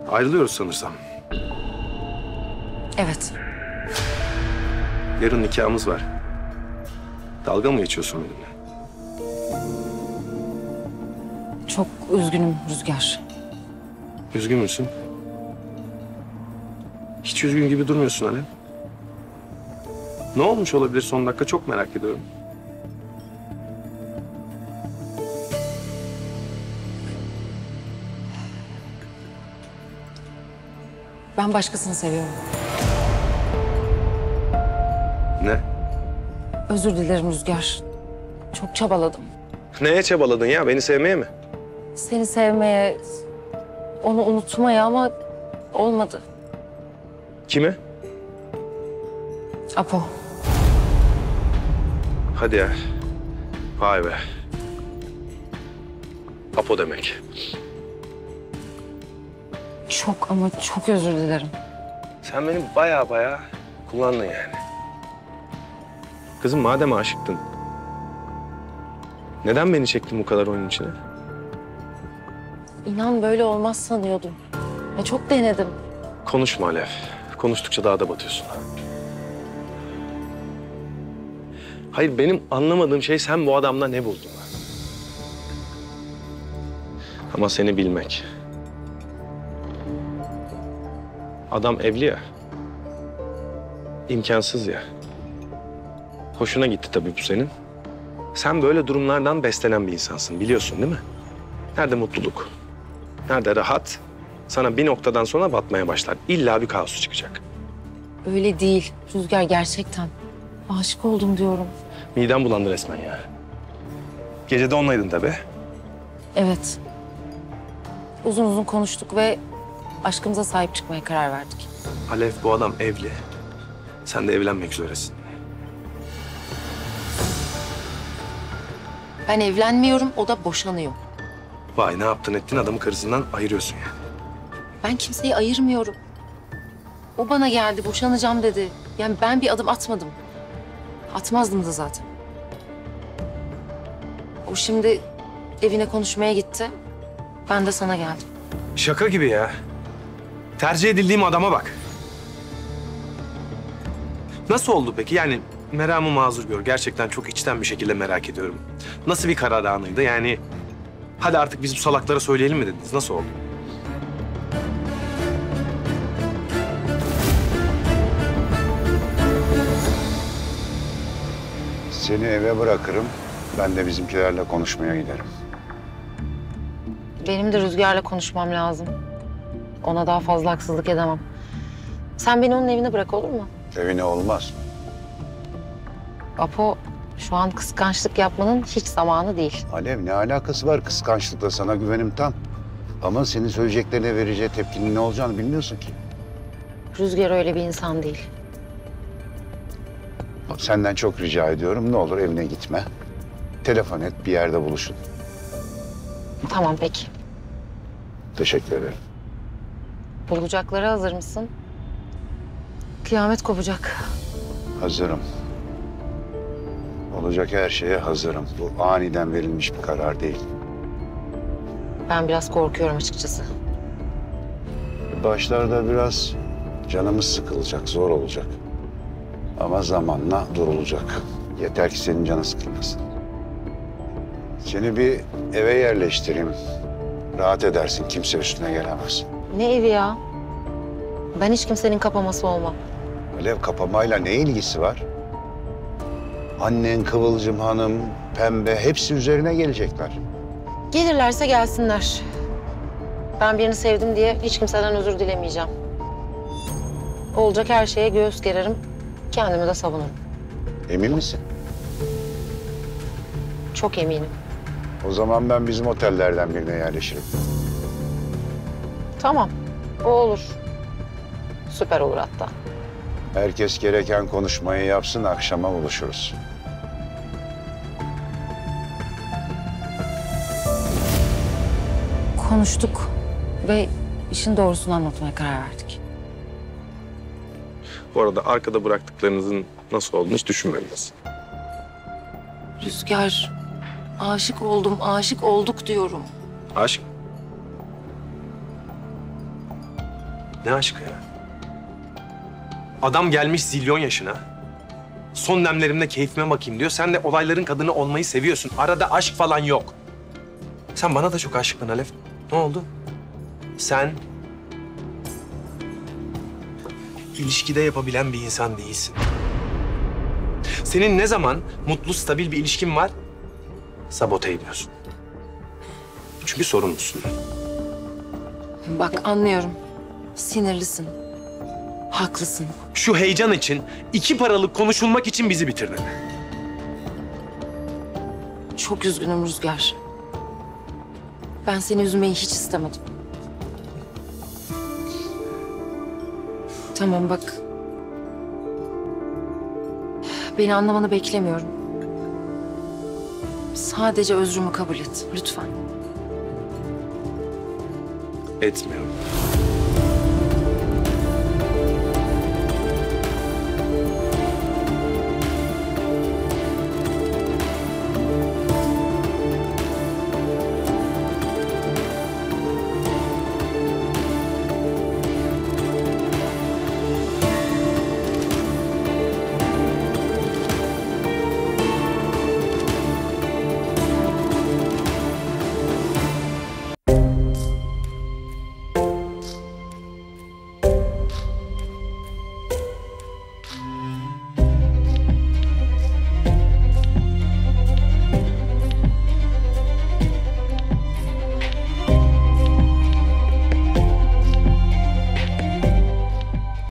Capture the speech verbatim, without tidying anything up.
Ayrılıyoruz sanırsam. Evet. Yarın nikahımız var. Dalga mı geçiyorsun benimle? Çok üzgünüm Rüzgar. Üzgün müsün? Hiç üzgün gibi durmuyorsun Alev. Ne olmuş olabilir son dakika, çok merak ediyorum. Ben başkasını seviyorum. Ne? Özür dilerim Rüzgar. Çok çabaladım. Neye çabaladın ya? Beni sevmeye mi? Seni sevmeye, onu unutmaya ama olmadı. Kime? Apo. Hadi ya. Vay be. Apo demek. Çok ama çok özür dilerim. Sen beni baya baya kullandın yani. Kızım madem aşıktın, neden beni çektin bu kadar oyunun içine? İnan böyle olmaz sanıyordum. Ya çok denedim. Konuşma Alev. Konuştukça daha da batıyorsun. Hayır, benim anlamadığım şey sen bu adamda ne buldun? Ama seni bilmek. Adam evli ya. İmkansız ya. Hoşuna gitti tabii bu senin. Sen böyle durumlardan beslenen bir insansın, biliyorsun değil mi? Nerede mutluluk? Nerede rahat? Sana bir noktadan sonra batmaya başlar. İlla bir kaosu çıkacak. Öyle değil Rüzgar, gerçekten. Aşık oldum diyorum. Midem bulandı resmen ya. Gece de onlaydın tabii. Evet. Uzun uzun konuştuk ve aşkımıza sahip çıkmaya karar verdik. Alev, bu adam evli. Sen de evlenmek üzeresin. Ben evlenmiyorum, o da boşanıyor. Vay, ne yaptın ettin, adamı karısından ayırıyorsun yani. Ben kimseyi ayırmıyorum. O bana geldi, boşanacağım dedi. Yani ben bir adım atmadım. Atmazdım da zaten. O şimdi evine konuşmaya gitti. Ben de sana geldim. Şaka gibi ya. Tercih edildiğim adama bak. Nasıl oldu peki? Yani meramı mazur gör. Gerçekten çok içten bir şekilde merak ediyorum. Nasıl bir karar anıydı? Yani hadi artık biz bu salaklara söyleyelim mi dediniz? Nasıl oldu? Seni eve bırakırım. Ben de bizimkilerle konuşmaya giderim. Benim de Rüzgar'la konuşmam lazım. Ona daha fazla haksızlık edemem. Sen beni onun evine bırak, olur mu? Evine olmaz. Apo, şu an kıskançlık yapmanın hiç zamanı değil. Alev, ne alakası var kıskançlıkla? Sana güvenim tam. Ama senin söyleyeceklerine vereceği tepkinin ne olacağını bilmiyorsun ki. Rüzgar öyle bir insan değil. Senden çok rica ediyorum. Ne olur evine gitme. Telefon et, bir yerde buluşun. Tamam peki. Teşekkür ederim. Bulacaklara hazır mısın? Kıyamet kopacak. Hazırım. Olacak her şeye hazırım. Bu aniden verilmiş bir karar değil. Ben biraz korkuyorum açıkçası. Başlarda biraz canımız sıkılacak, zor olacak. Ama zamanla durulacak. Yeter ki senin canın sıkılmasın. Seni bir eve yerleştireyim. Rahat edersin, kimse üstüne gelemez. Ne evi ya? Ben hiç kimsenin kapaması olmam. Alev, kapamayla ne ilgisi var? Annen, Kıvılcım Hanım, Pembe hepsi üzerine gelecekler. Gelirlerse gelsinler. Ben birini sevdim diye hiç kimseden özür dilemeyeceğim. Olacak her şeye göğüs gererim. Kendimi de savunurum. Emin misin? Çok eminim. O zaman ben bizim otellerden birine yerleşirim. Tamam, o olur. Süper olur hatta. Herkes gereken konuşmayı yapsın, akşama buluşuruz. Konuştuk ve işin doğrusunu anlatmaya karar verdik. Bu arada arkada bıraktıklarınızın nasıl olduğunu hiç düşünmediniz. Rüzgar, aşık oldum, aşık olduk diyorum. Aşk. Ne aşkı ya? Adam gelmiş zilyon yaşına. Son demlerimde keyfime bakayım diyor. Sen de olayların kadını olmayı seviyorsun. Arada aşk falan yok. Sen bana da çok aşıktın Alev. Ne oldu? Sen ilişkide yapabilen bir insan değilsin. Senin ne zaman mutlu, stabil bir ilişkin var, sabote ediyorsun. Çünkü sorumlusun. Bak anlıyorum. Sinirlisin. Haklısın. Şu heyecan için, iki paralık konuşulmak için bizi bitirdin. Çok üzgünüm Rüzgar. Ben seni üzmeyi hiç istemedim. Tamam bak. Beni anlamanı beklemiyorum. Sadece özrümü kabul et lütfen. Etmiyorum.